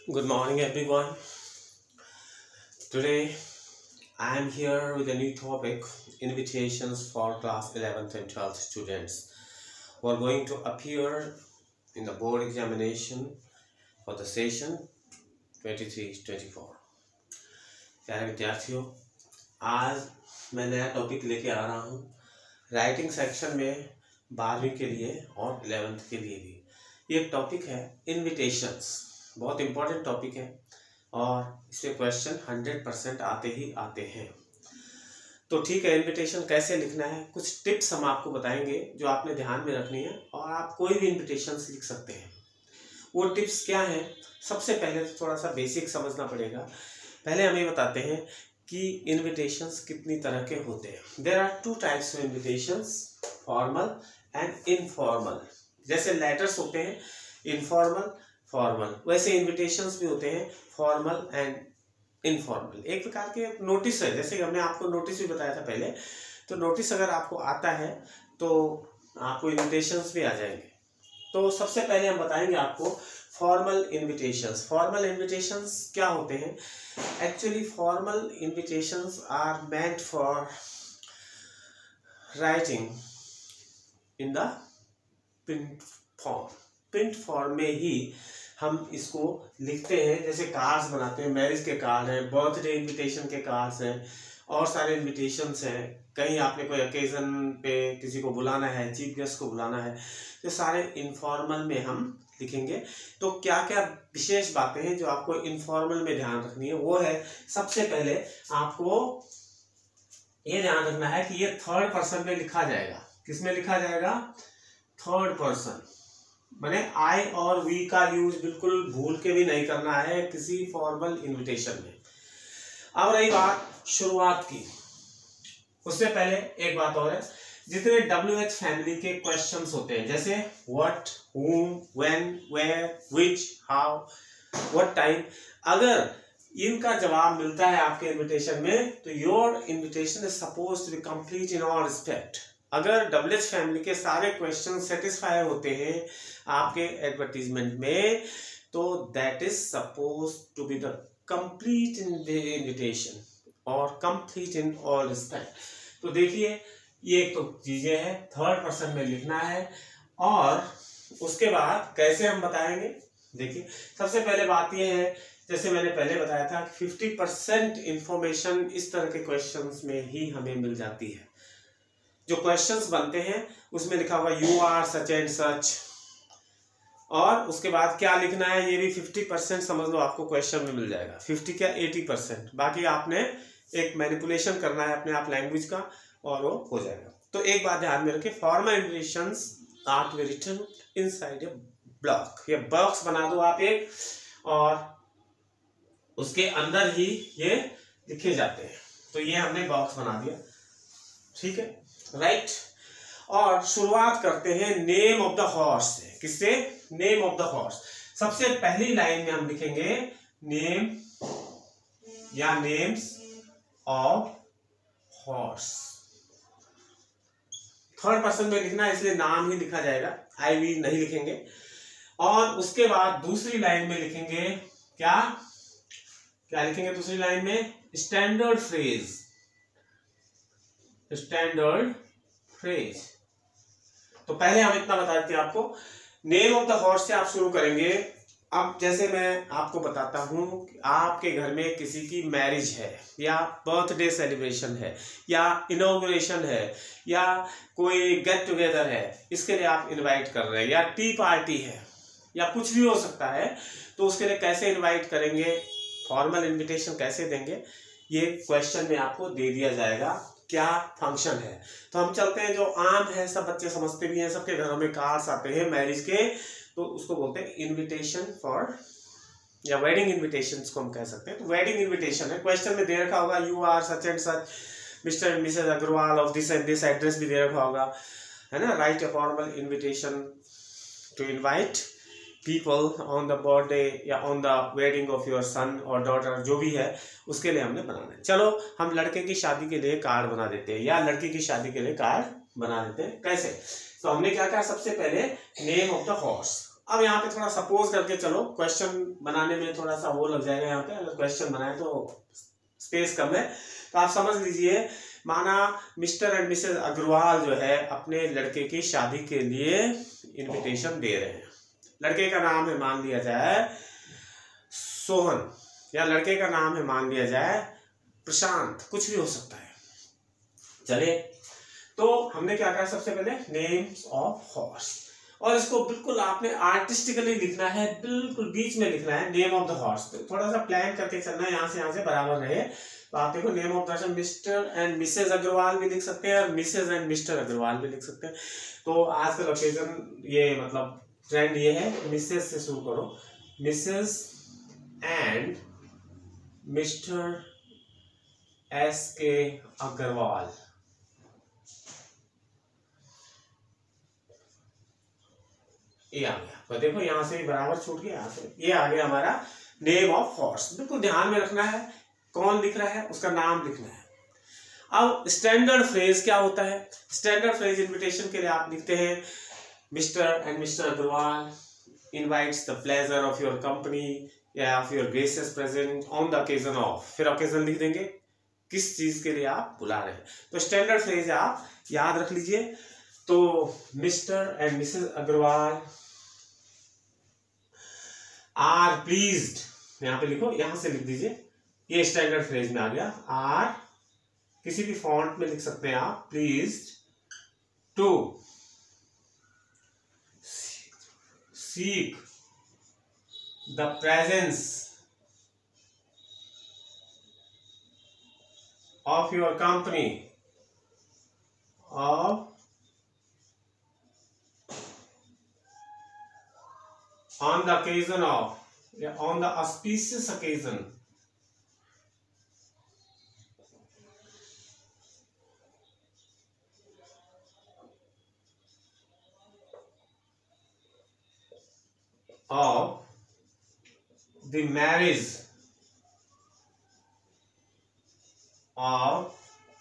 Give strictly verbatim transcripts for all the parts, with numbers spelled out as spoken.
Good morning, everyone. Today I am here with a new topic, invitations for class eleventh and twelfth students who are going to appear in the board examination for the session twenty-three twenty-four. प्यारे विद्यार्थियों, आज मैं नया topic लेके आ रहा हूँ writing section में बारहवीं के लिए और इलेवेंथ के लिए भी। ये टॉपिक है इनविटेशंस, बहुत इम्पोर्टेंट टॉपिक है और इससे क्वेश्चन हंड्रेड परसेंट आते ही आते हैं। तो ठीक है, इनविटेशन कैसे लिखना है, कुछ टिप्स हम आपको बताएंगे जो आपने ध्यान में रखनी है और आप कोई भी इनविटेशन लिख सकते हैं। वो टिप्स क्या हैं? सबसे पहले तो थोड़ा सा बेसिक समझना पड़ेगा। पहले हम ये बताते हैं कि इनविटेशंस कितनी तरह के होते हैं। There are two types of invitations, formal and informal. जैसे लेटर्स होते हैं इनफॉर्मल, फॉर्मल, वैसे इनविटेशंस भी होते हैं फॉर्मल एंड इनफॉर्मल। एक प्रकार के नोटिस है, जैसे हमने आपको नोटिस भी बताया था पहले, तो नोटिस अगर आपको आता है तो आपको इनविटेशंस भी आ जाएंगे। तो सबसे पहले हम बताएंगे आपको फॉर्मल इनविटेशंस। फॉर्मल इनविटेशंस क्या होते हैं? Actually formal invitations are meant for writing in the print form. Print form में ही हम इसको लिखते हैं। जैसे कार्ड्स बनाते हैं, मैरिज के कार्ड हैं, बर्थडे इनविटेशन के कार्ड्स हैं, और सारे इनविटेशंस हैं। कहीं आपने कोई ओकेजन पे किसी को बुलाना है, चीफ गेस्ट को बुलाना है, तो सारे इनफॉर्मल में हम लिखेंगे। तो क्या क्या विशेष बातें हैं जो आपको इनफॉर्मल में ध्यान रखनी है, वो है सबसे पहले आपको ये ध्यान रखना है कि ये थर्ड पर्सन में लिखा जाएगा। किसमें लिखा जाएगा? Third person. मैंने आई और वी का यूज बिल्कुल भूल के भी नहीं करना है किसी फॉर्मल इनविटेशन में। अब रही बात शुरुआत की, उससे पहले एक बात और है, जितने डब्ल्यू एच फैमिली के क्वेश्चंस होते हैं, जैसे what, whom, when, where, which, how, what time, अगर इनका जवाब मिलता है आपके इनविटेशन में तो your invitation is suppose to be complete in all respect. अगर डब्ल्यू एच फैमिली के सारे क्वेश्चन सेटिस्फाई होते हैं आपके एडवर्टीजमेंट में, तो that is suppose to be the complete invitation और कंप्लीट इन ऑल रिस्पेक्ट। तो देखिए, ये एक तो चीजें हैं, थर्ड पर्सन में लिखना है। और उसके बाद कैसे हम बताएंगे? देखिए, सबसे पहले बात यह है, जैसे मैंने पहले बताया था, फिफ्टी परसेंट इंफॉर्मेशन इस तरह के क्वेश्चंस में ही हमें मिल जाती है। जो क्वेश्चंस बनते हैं उसमें लिखा हुआ you are such and such, और उसके बाद क्या लिखना है ये भी फिफ्टी परसेंट समझ लो आपको क्वेश्चन में मिल जाएगा। फिफ्टी क्या एटी परसेंट, बाकी आपने एक मैनिपुलेशन करना है अपने आप लैंग्वेज का और वो हो जाएगा। तो एक बात ध्यान में रखें, formal invitations are to be written inside a block. ये बॉक्स बना दो आप एक, और उसके अंदर ही ये लिखे जाते हैं। तो ये हमने बॉक्स बना दिया, ठीक है, राइट right. और शुरुआत करते हैं नेम ऑफ द हॉर्स से। किससे? Name of the horse. सबसे पहली लाइन में हम लिखेंगे नेम या names of horse. Third person में लिखना है इसलिए नाम ही लिखा जाएगा, आई वी नहीं लिखेंगे। और उसके बाद दूसरी लाइन में लिखेंगे क्या क्या लिखेंगे दूसरी लाइन में? Standard phrase. Standard phrase. तो पहले हम इतना बता देते हैं आपको, नेम ऑफ द हॉर्स से आप शुरू करेंगे। अब जैसे मैं आपको बताता हूं कि आपके घर में किसी की मैरिज है, या बर्थडे सेलिब्रेशन है, या इनॉग्रेशन है, या कोई गेट टुगेदर है, इसके लिए आप इनवाइट कर रहे हैं, या टी पार्टी है, या कुछ भी हो सकता है, तो उसके लिए कैसे इनवाइट करेंगे, फॉर्मल इनविटेशन कैसे देंगे, ये क्वेश्चन में आपको दे दिया जाएगा क्या फंक्शन है। तो हम चलते हैं, जो आम है, सब बच्चे समझते भी हैं, सबके घरों में कार्ड्स आते हैं मैरिज के, तो उसको बोलते हैं इनविटेशन फॉर, या वेडिंग इनविटेशन को हम कह सकते हैं। तो वेडिंग इनविटेशन है, क्वेश्चन में दे रखा होगा you are such and such Mr and Mrs Agarwal of this and this, address भी दे रखा होगा, है ना। Write a formal invitation to invite people on the birthday या on the wedding of your son और डॉटर, जो भी है उसके लिए हमने बनाना है। चलो हम लड़के की शादी के लिए कार्ड बना देते हैं, या लड़की की शादी के लिए कार्ड बना देते हैं। कैसे? तो हमने क्या कहा, सबसे पहले नेम ऑफ द हॉर्स, अब यहाँ पे थोड़ा सपोज करके चलो, क्वेश्चन बनाने में थोड़ा सा वो लग जाएगा। यहाँ पे अगर क्वेश्चन बनाए तो स्पेस कम है, तो आप समझ लीजिए, माना मिस्टर एंड मिसेस अग्रवाल जो है अपने लड़के की शादी के लिए इनविटेशन दे रहे हैं। लड़के का नाम है मान लिया जाए सोहन, या लड़के का नाम है मान लिया जाए प्रशांत, कुछ भी हो सकता है। चले, तो हमने क्या कहा, सबसे पहले नेम्स ऑफ हॉर्स, और इसको बिल्कुल आपने आर्टिस्टिकली लिखना है, बिल्कुल बीच में लिखना है नेम ऑफ द हॉर्स। तो थोड़ा सा प्लान करके चलना है, यहाँ से यहाँ से बराबर रहे। तो आप देखो name of the Mr and Mrs Agarwal भी लिख सकते हैं और मिसेज एंड मिस्टर अग्रवाल भी लिख सकते हैं। तो आज का ओकेजन ये मतलब ट्रेंड ये है, मिसेज से शुरू करो, मिसेज एंड मिस्टर एस के अग्रवाल। ये आ गया, तो देखो यहाँ से भी बराबर छूट गया, यहाँ से ये आ गया हमारा नेम ऑफ हॉर्स। बिल्कुल ध्यान में रखना है, कौन लिख रहा है उसका नाम लिखना है। अब स्टैंडर्ड फ्रेज क्या होता है? स्टैंडर्ड फ्रेज इनविटेशन के लिए आप लिखते हैं Mr and Mr Agarwal invites the pleasure of your company या of your gracious present on the occasion of, फिर ओकेजन लिख देंगे किस चीज के लिए आप बुला रहे हैं। तो स्टैंडर्ड फ्रेज आप याद रख लीजिए। तो Mr and Mrs Agarwal are pleased, यहां पे लिखो, यहां से लिख दीजिए, ये स्टैंडर्ड फ्रेज में आ गया। आर किसी भी फॉन्ट में लिख सकते हैं आप, pleased to seek the presence of your company of on the occasion of, yeah, on the auspicious occasion of the marriage of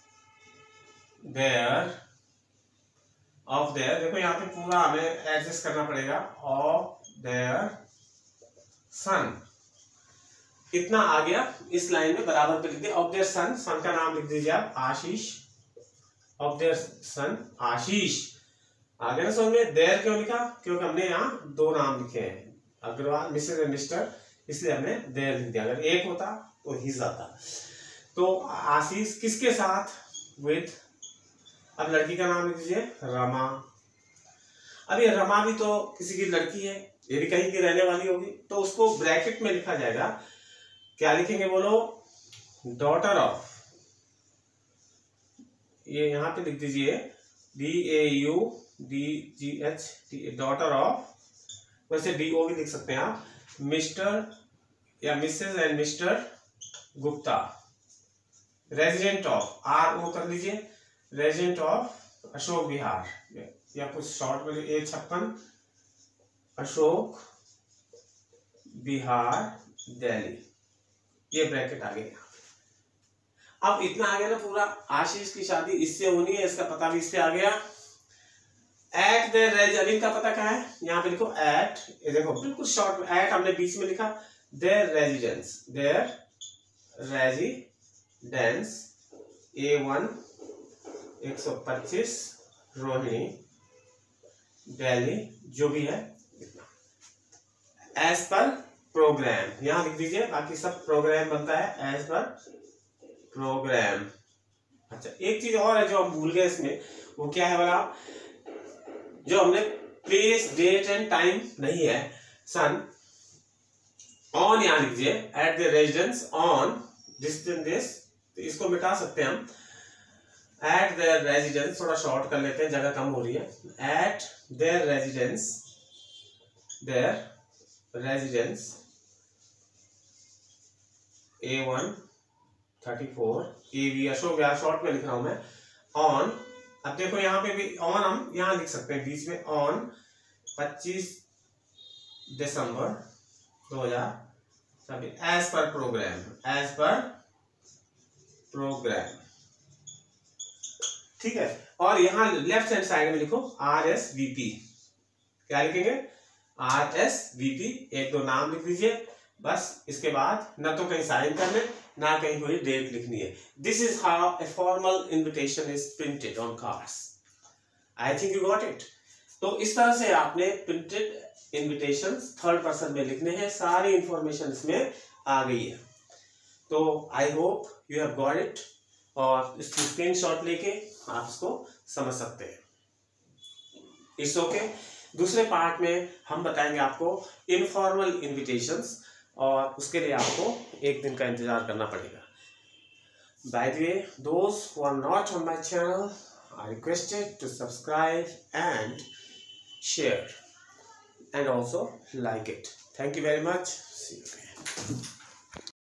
their of their, देखो यहाँ पे पूरा हमें एडजस्ट करना पड़ेगा, of their son, इतना आ गया। इस लाइन में बराबर पे लिख दिया of their son, son का नाम लिख दीजिए आप आशीष, of their son आशीष, आ गया ना समझ में। देयर क्यों लिखा? क्योंकि हमने यहाँ दो नाम लिखे हैं, अग्रवाल मिसेज एंड मिस्टर, इसलिए हमने देयर लिख दिया। अगर एक होता तो हिज आता। तो आशीष किसके साथ? विद, अब लड़की का नाम लिख दीजिए रमा। अब ये रमा भी तो किसी की लड़की है, ये भी कहीं की रहने वाली होगी, तो उसको ब्रैकेट में लिखा जाएगा। क्या लिखेंगे बोलो? डॉटर ऑफ, ये यहां पे लिख दीजिए D A U D G H T, daughter of, वैसे डी ओ भी लिख सकते हैं आप, मिस्टर या Mrs and mister Gupta, resident of, R O कर लीजिए, रेजिडेंट ऑफ अशोक विहार, या कुछ शॉर्ट में ए छप्पन अशोक विहार दिल्ली, ये ब्रैकेट आ गया। अब इतना आ गया ना पूरा, आशीष की शादी इससे होनी है, इसका पता भी इससे आ गया। एट द रेजिडेंस का पता क्या है? यहाँ पे लिखो एट, ये देखो बिल्कुल शॉर्ट में एट हमने बीच में लिखा, their residence, their residence A one एक सौ पच्चीस रोहिणी दिल्ली, जो भी है इतना। एज पर प्रोग्राम यहां लिख दीजिए, बाकी सब प्रोग्राम बनता है एज पर प्रोग्राम। अच्छा, एक चीज और है जो हम भूल गए इसमें, वो क्या है बोला? जो हमने प्लेस डेट एंड टाइम नहीं है, सन, ऑन यहां लिख दीजिए, at the residence on this this, तो इसको मिटा सकते हैं हम। एट देयर रेजिडेंस, थोड़ा शॉर्ट कर लेते हैं, जगह कम हो रही है। At their residence, their residence A one thirty four A V, Ashok Vihar short में लिख रहा हूं मैं। ऑन, अब देखो यहाँ पे भी ऑन हम यहाँ लिख सकते हैं बीच में, ऑन पच्चीस दिसंबर दो हजार छब्बीस, as per programme, as per programme, ठीक है। और यहाँ लेफ्ट हैंड साइड में लिखो आर एस वी पी, क्या लिखेंगे? आर एस वी पी, एक दो नाम लिख दीजिए बस। इसके बाद ना तो कहीं साइन करने, ना कहीं कोई डेट लिखनी है। This is how a formal invitation is printed on cards. I think you got it. तो इस तरह से आपने प्रिंटेड इन्विटेशंस थर्ड पर्सन में लिखने हैं। सारी इंफॉर्मेशन इसमें आ गई है। तो I hope you have got it, और इसकी स्क्रीनशॉट लेके आप इसको समझ सकते हैं। It's okay. दूसरे पार्ट में हम बताएंगे आपको इनफॉर्मल इन्विटेशंस, और उसके लिए आपको एक दिन का इंतजार करना पड़ेगा। By the way, those who are not on my channel are requested to subscribe and share and also like it. Thank you very much. See you again.